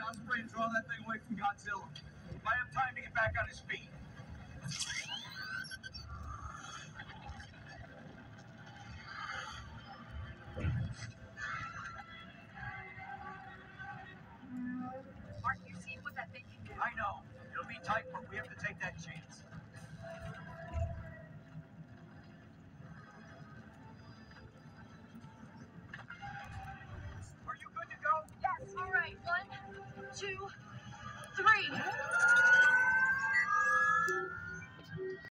I'll spray and draw that thing away from Godzilla. Might have time to get back on his feet. Mark, you see what that thing can do? I know. It'll be tight, but we have to take that chance. Are you good to go? Yes, all right. 1, 2, 3.